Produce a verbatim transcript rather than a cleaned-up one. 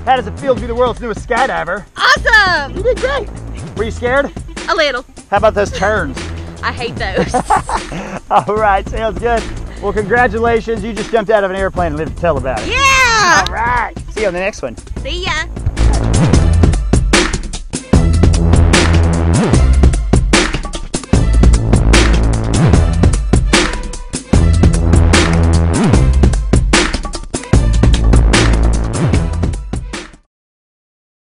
How does it feel to be the world's newest skydiver? Awesome! You did great. Were you scared? A little. How about those turns? I hate those. All right, sounds good. Well, congratulations. You just jumped out of an airplane and lived to tell about it. Yeah! All right. See you on the next one. See ya.